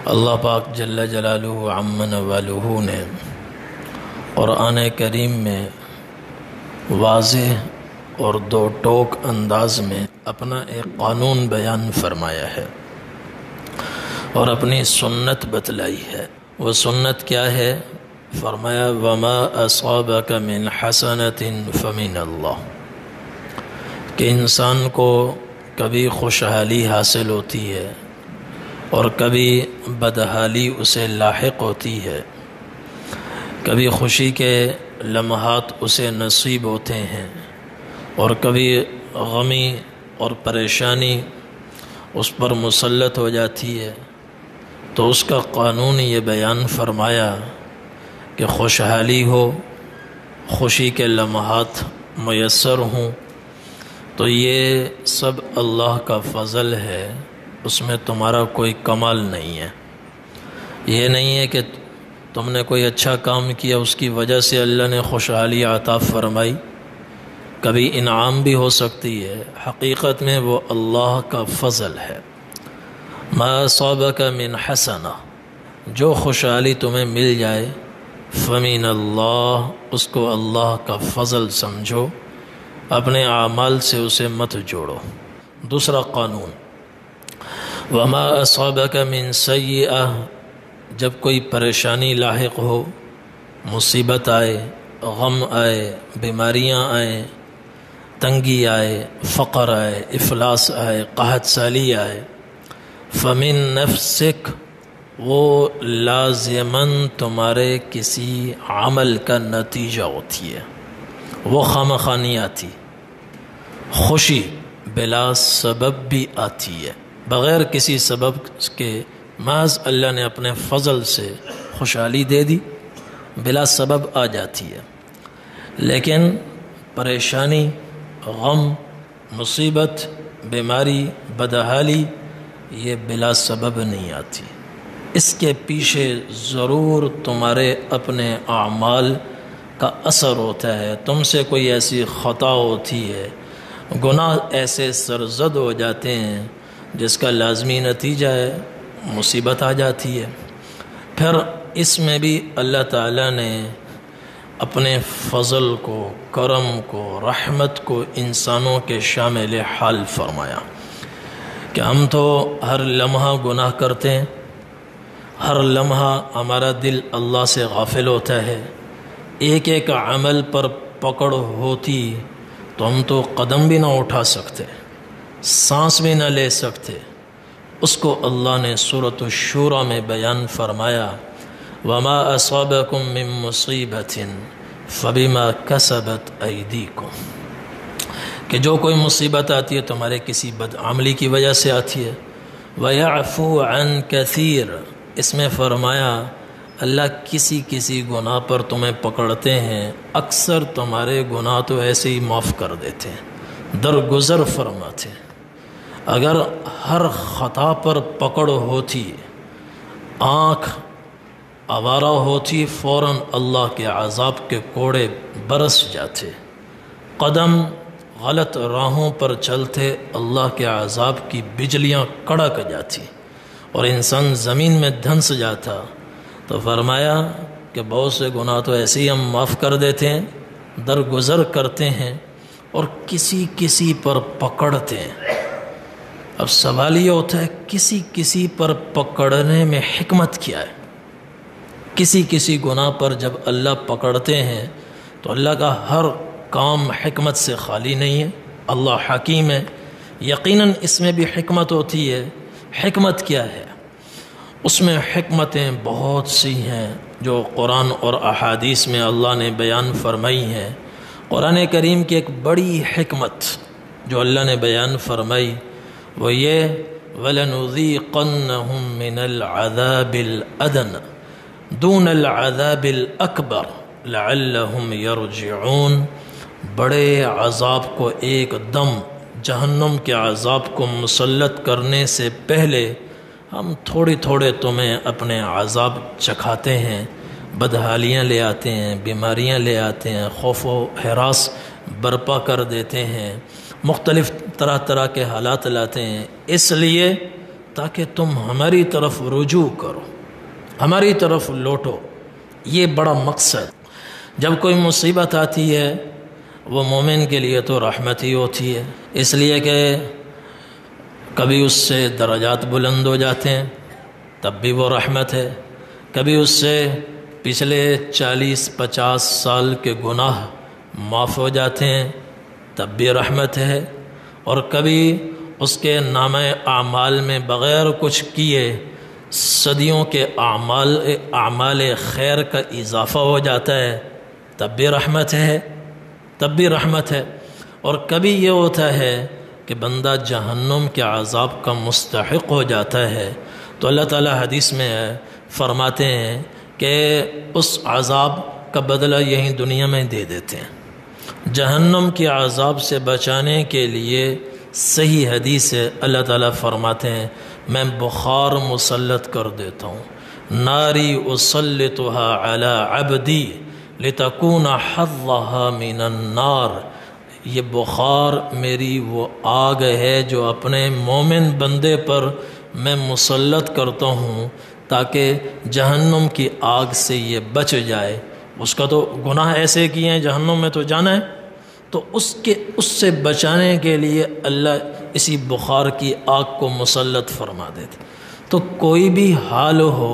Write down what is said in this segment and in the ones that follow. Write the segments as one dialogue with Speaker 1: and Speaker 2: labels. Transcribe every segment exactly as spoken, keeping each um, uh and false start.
Speaker 1: اللہ پاک جل جلالہ عم نوالہ نے قرآن کریم میں واضح اور دو ٹوک انداز میں اپنا ایک قانون بیان فرمایا ہے اور اپنی سنت بتلائی ہے۔ وہ سنت کیا ہے؟ فرمایا وما اصابک من حسنۃ فمن اللہ، کہ انسان کو کبھی خوشحالی حاصل ہوتی ہے اور کبھی بدحالی اسے لاحق ہوتی ہے، کبھی خوشی کے لمحات اسے نصیب ہوتے ہیں اور کبھی غمی اور پریشانی اس پر مسلط ہو جاتی ہے۔ تو اس کا قانون یہ بیان فرمایا کہ خوشحالی ہو، خوشی کے لمحات میسر ہوں تو یہ سب اللہ کا فضل ہے، اس میں تمہارا کوئی کمال نہیں ہے۔ یہ نہیں ہے کہ تم نے کوئی اچھا کام کیا اس کی وجہ سے اللہ نے خوشحالی عطا فرمائی، کبھی انعام بھی ہو سکتی ہے، حقیقت میں وہ اللہ کا فضل ہے۔ ما اصابک من حسنہ، جو خوشحالی تمہیں مل جائے فمن اللہ، اس کو اللہ کا فضل سمجھو، اپنے اعمال سے اسے مت جوڑو۔ دوسرا قانون وما اصابک من سیئہ، جب کوئی پریشانی لاحق ہو، مصیبت آئے، غم آئے، بیماریاں آئیں، تنگی آئے، فقر آئے، افلاس آئے، قحط سالی آئے، فمن نفسک، وہ لازماً تمہارے کسی عمل کا نتیجہ ہوتی ہے، وہ خواہ نہیں آتی۔ خوشی بلا سبب بھی آتی ہے، بغیر کسی سبب کے محض اللہ نے اپنے فضل سے خوشحالی دے دی، بلا سبب آ جاتی ہے۔ لیکن پریشانی، غم، مصیبت، بیماری، بدحالی یہ بلا سبب نہیں آتی، اس کے پیچھے ضرور تمہارے اپنے اعمال کا اثر ہوتا ہے، تم سے کوئی ایسی خطا ہوتی ہے، گناہ ایسے سرزد ہو جاتے ہیں جس کا لازمی نتیجہ ہے مصیبت آ جاتی ہے۔ پھر اس میں بھی اللہ تعالیٰ نے اپنے فضل کو، کرم کو، رحمت کو انسانوں کے شامل حال فرمایا کہ ہم تو ہر لمحہ گناہ کرتے ہیں، ہر لمحہ ہمارا دل اللہ سے غافل ہوتا ہے، ایک ایک عمل پر پکڑ ہوتی تو ہم تو قدم بھی نہ اٹھا سکتے، سانس بھی نہ لے سکتے۔ اس کو اللہ نے سورۃ الشورى میں بیان فرمایا وما اصابکم من مصیبۃ فبما کسبت ایدیکم، کہ جو کوئی مصیبت آتی ہے تمہارے کسی بدعملی کی وجہ سے آتی ہے۔ ویعفو عن کثیر، اس میں فرمایا اللہ کسی کسی گناہ پر تمہیں پکڑتے ہیں، اکثر تمہارے گناہ تو ایسے ہی معاف کر دیتے ہیں، درگزر فرماتے ہیں۔ اگر ہر خطا پر پکڑ ہوتی، آنکھ آوارہ ہوتی، فوراً اللہ کے عذاب کے کوڑے برس جاتے، قدم غلط راہوں پر چلتے اللہ کے عذاب کی بجلیاں کڑک جاتی اور انسان زمین میں دھنس جاتا۔ تو فرمایا کہ بہت سے گناہ تو ایسے ہی ہم معاف کر دیتے ہیں، درگزر کرتے ہیں اور کسی کسی پر پکڑتے ہیں۔ اب سوال یہ ہوتا ہے کسی کسی پر پکڑنے میں حکمت کیا ہے؟ کسی کسی گناہ پر جب اللہ پکڑتے ہیں تو اللہ کا ہر کام حکمت سے خالی نہیں ہے، اللہ حکیم ہے، یقیناً اس میں بھی حکمت ہوتی ہے۔ حکمت کیا ہے؟ اس میں حکمتیں بہت سی ہیں جو قرآن اور احادیث میں اللہ نے بیان فرمائی ہیں۔ قرآن کریم کی ایک بڑی حکمت جو اللہ نے بیان فرمائی وہ یہ وَلَنُذِيقَنَّهُم مِّنَ الْعَذَابِ الْأَدْنَىٰ دُونَ الْعَذَابِ الْأَكْبَرِ لَعَلَّهُمْ يَرْجِعُونَ، بڑے عذاب کو ایک دم جہنم کے عذاب کو مسلط کرنے سے پہلے ہم تھوڑے تھوڑے تمہیں اپنے عذاب چکھاتے ہیں، بدحالیاں لے آتے ہیں، بیماریاں لے آتے ہیں، خوف و ہراس برپا کر دیتے ہیں، مختلف طرح طرح کے حالات لاتے ہیں، اس لیے تاکہ تم ہماری طرف رجوع کرو، ہماری طرف لوٹو۔ یہ بڑا مقصد۔ جب کوئی مصیبت آتی ہے وہ مومن کے لیے تو رحمت ہی ہوتی ہے، اس لیے کہ کبھی اس سے درجات بلند ہو جاتے ہیں تب بھی وہ رحمت ہے، کبھی اس سے پچھلے چالیس پچاس سال کے گناہ معاف ہو جاتے ہیں تب بھی رحمت ہے، اور کبھی اس کے نامہ اعمال میں بغیر کچھ کیے صدیوں کے اعمال اعمال خیر کا اضافہ ہو جاتا ہے تب بھی رحمت ہے، تب بھی رحمت ہے۔ اور کبھی یہ ہوتا ہے کہ بندہ جہنم کے عذاب کا مستحق ہو جاتا ہے تو اللہ تعالی حدیث میں فرماتے ہیں کہ اس عذاب کا بدلہ یہیں دنیا میں دے دیتے ہیں۔ جہنم کے عذاب سے بچانے کے لیے صحیح حدیث ہے، اللہ تعالیٰ فرماتے ہیں میں بخار مسلط کر دیتا ہوں، ناری اسلطها علی عبدی لتکون حظها من النار، یہ بخار میری وہ آگ ہے جو اپنے مومن بندے پر میں مسلط کرتا ہوں تاکہ جہنم کی آگ سے یہ بچ جائے۔ اس کا تو گناہ ایسے کیے ہیں جہنم میں تو جانا ہے، تو اس کے اس سے بچانے کے لیے اللہ اسی بخار کی آگ کو مسلط فرما دیتے۔ تو کوئی بھی حال ہو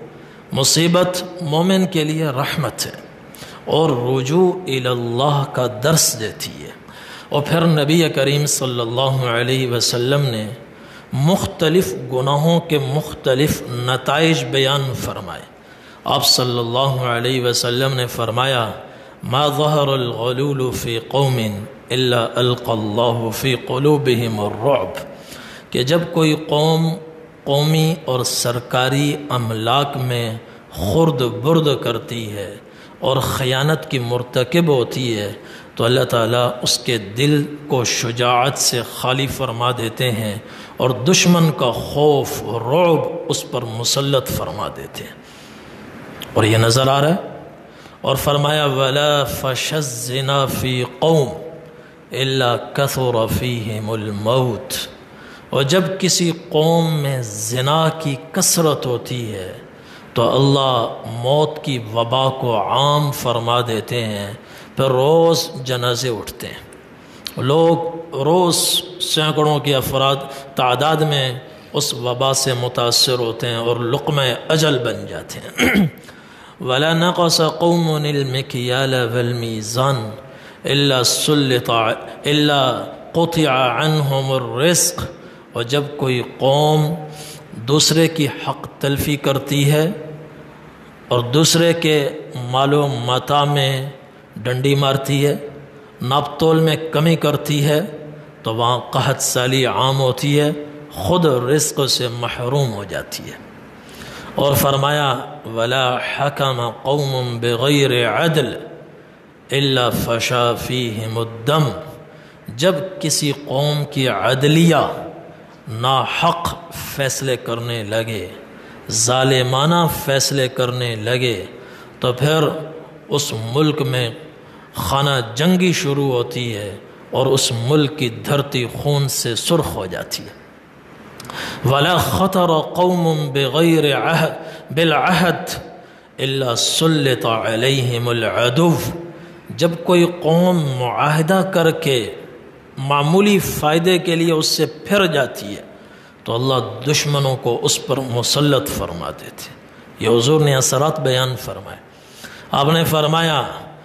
Speaker 1: مصیبت مومن کے لیے رحمت ہے اور رجوع الی اللہ کا درس دیتی ہے۔ اور پھر نبی کریم صلی اللہ علیہ وسلم نے مختلف گناہوں کے مختلف نتائج بیان فرمائے۔ آپ صلی اللہ علیہ وسلم نے فرمایا ما ظہر الغلول فی قوم الا القى اللہ فی قلوبہم الرعب، کہ جب کوئی قوم قومی اور سرکاری املاک میں خرد برد کرتی ہے اور خیانت کی مرتکب ہوتی ہے تو اللہ تعالیٰ اس کے دل کو شجاعت سے خالی فرما دیتے ہیں اور دشمن کا خوف رعب اس پر مسلط فرما دیتے ہیں۔ اور یہ نظر آ رہا ہے۔ اور فرمایا وَلَا فَشَ الزِّنَا فِي قَوْمٍ إِلَّا كَثُرَ فِيهِمُ الْمَوْتِ، اور جب کسی قوم میں زنا کی کثرت ہوتی ہے تو اللہ موت کی وبا کو عام فرما دیتے ہیں، پھر روز جنازے اٹھتے ہیں، لوگ روز سینکڑوں کے افراد تعداد میں اس وبا سے متاثر ہوتے ہیں اور لقمہ اجل بن جاتے ہیں۔ وَلَا نَقَصَ قَوْمٌ الْمِكْيَالَ وَالْمِيزَانَ إِلَّا سُلِّطَ إِلَّا قُطِعَ عَنْهُمُ الرِّزْقُ، اور جب کوئی قوم دوسرے کی حق تلفی کرتی ہے اور دوسرے کے مال و متاع میں ڈنڈی مارتی ہے، ناپ تول میں کمی کرتی ہے، تو وہاں قحط سالی عام ہوتی ہے، خود رزق سے محروم ہو جاتی ہے۔ اور فرمایا وَلَا حَكَمَ قَوْمٌ بِغَيْرِ عَدْلٍ إِلَّا فَشَا فِيهِمُ الدَّمَ، جب کسی قوم کی عدلیہ ناحق فیصلے کرنے لگے، ظالمانہ فیصلے کرنے لگے، تو پھر اس ملک میں خانہ جنگی شروع ہوتی ہے اور اس ملک کی دھرتی خون سے سرخ ہو جاتی ہے۔ وَلَا خَطَرَ قَوْمٌ بِغَيْرِ بِالْعَهْدِ إِلَّا سُلِّطَ عَلَيْهِمُ الْعَدُوُّ، جب کوئی قوم معاہدہ کر کے معمولی فائدے کے لیے اس سے پھر جاتی ہے تو اللہ دشمنوں کو اس پر مسلط فرما دیتے۔ یہ حضور نے اثرات بیان فرمائے۔ آپ نے فرمایا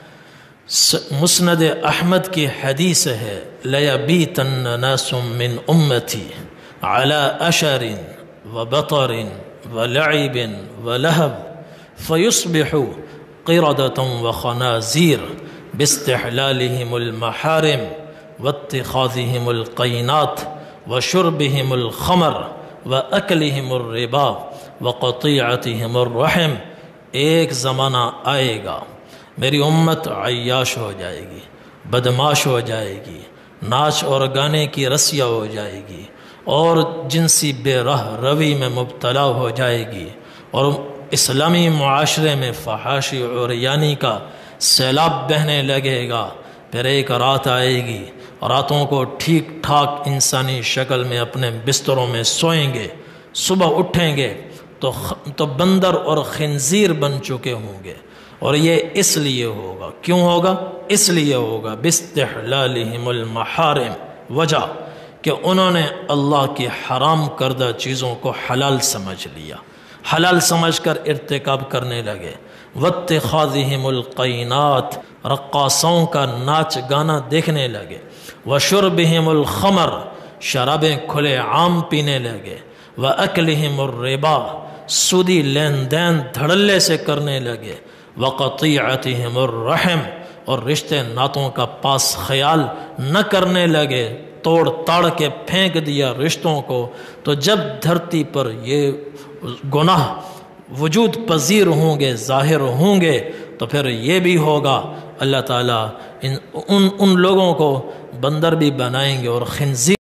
Speaker 1: مسند احمد کی حدیث ہے لَيَبِيتَنَّ نَاسٌ مِّنْ أُمَّتِي عَلَىٰ أَشَرٍ وَبَطَرٍ وَلَعِبٍ وَلَهَبٍ فَيُصْبِحُوا قِرَدَةً وَخَنَازِيرَ بِاسْتِحْلَالِهِمُ الْمَحَارِمِ وَاتِّخَاذِهِمُ الْقَيْنَاتِ وَشُرْبِهِمُ الْخَمْرَ وَأَكْلِهِمُ الرِّبَا وَقَطِيعَتِهِمُ الرَّحِمِ، ایک زمانہ آئے گا میری امت عیاش ہو جائے گی، بدماش ہو جائے گی، ناچ اور گانے کی رسیا ہو جائے گی اور جنسی بے رہ روی میں مبتلا ہو جائے گی، اور اسلامی معاشرے میں فحاشی اور یعنی کا سیلاب بہنے لگے گا۔ پھر ایک رات آئے گی، راتوں کو ٹھیک ٹھاک انسانی شکل میں اپنے بستروں میں سوئیں گے، صبح اٹھیں گے تو تو بندر اور خنزیر بن چکے ہوں گے، اور یہ اس لیے ہوگا، کیوں ہوگا؟ اس لیے ہوگا باستحلالہم المحارم، وجہ کہ انہوں نے اللہ کی حرام کردہ چیزوں کو حلال سمجھ لیا، حلال سمجھ کر ارتکاب کرنے لگے۔ واتخاذہم القینات، رقاصوں کا ناچ گانا دیکھنے لگے۔ وشربہم الخمر، شرابیں کھلے عام پینے لگے۔ وَأَكْلِهِمُ الرِّبَا، سودی لین دین دھڑلے سے کرنے لگے۔ وَقَطِيعَتِهِمُ الرَّحِمِ، اور رشتے ناتوں کا پاس خیال نہ کرنے لگے، توڑ تاڑ کے پھینک دیا رشتوں کو۔ تو جب دھرتی پر یہ گناہ وجود پذیر ہوں گے، ظاہر ہوں گے، تو پھر یہ بھی ہوگا اللہ تعالیٰ ان ان, ان لوگوں کو بندر بھی بنائیں گے اور خنزیر